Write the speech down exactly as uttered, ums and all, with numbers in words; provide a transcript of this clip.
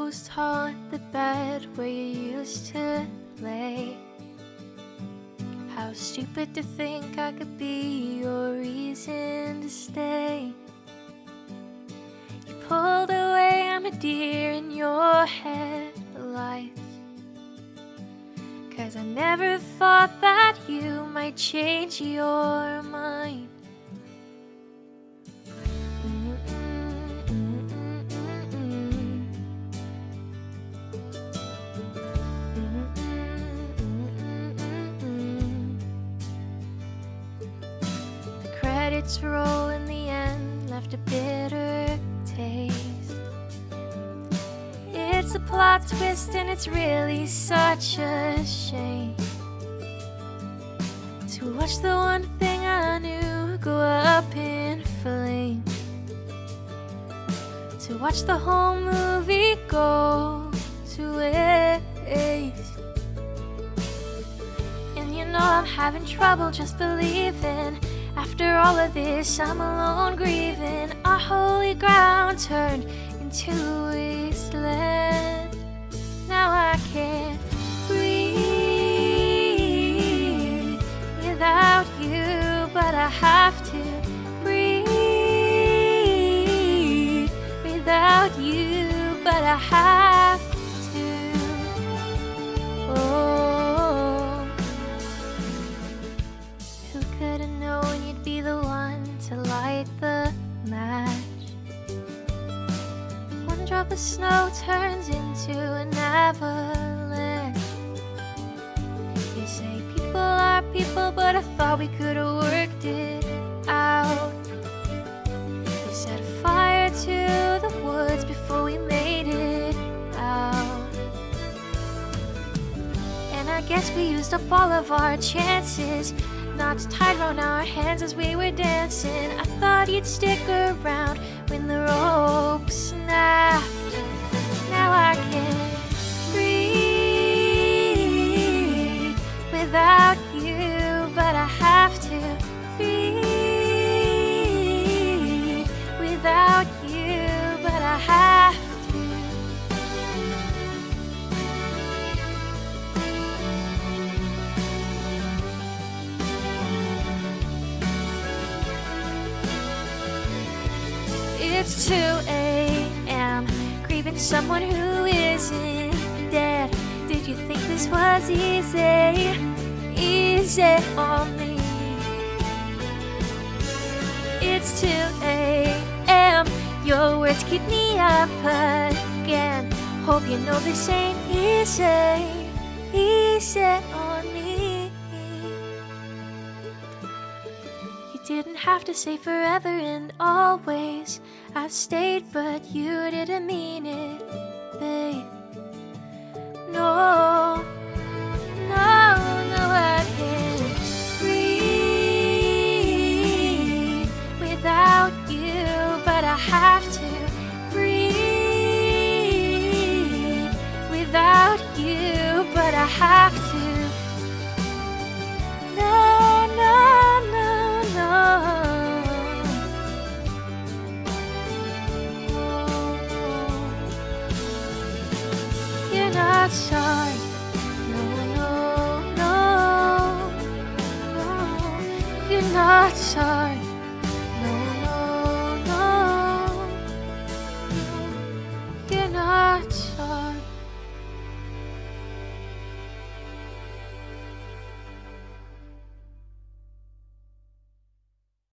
ghost haunt the bed where you used to lay. How stupid to think I could be your reason to stay. You pulled away, I'm a deer in your headlights, 'cause I never thought that you might change your mind. Credits roll in the end, left a bitter taste. It's a plot twist and it's really such a shame to watch the one thing I knew go up in flames, to watch the whole movie go to waste. And you know I'm having trouble just believing, after all of this, I'm alone grieving. Our holy ground turned into wasteland. Now I can't breathe without you, but I have to breathe without you, but I have to. Oh, who could have known you'd be the one to light the match? One drop of snow turns into an avalanche. You say people are people, but I thought we could have worked it out. We set fire to the woods before we made it out. And I guess we used up all of our chances. Knots tied round our hands as we were dancing. I thought you'd stick around when the rope snapped. Now I can't breathe without you, but I have to breathe without you, but I have to. It's two A M grieving someone who isn't dead. Did you think this was easy? Easy on me. It's two A M your words keep me up again. Hope you know this ain't easy. Easy on me. You didn't have to say forever and always. I stayed, but you didn't mean it, babe. No, no, no, I can't breathe without you, but I have to breathe without you, but I have to. No, no, no, no. Not sorry, no, no, no, no, you're not sorry.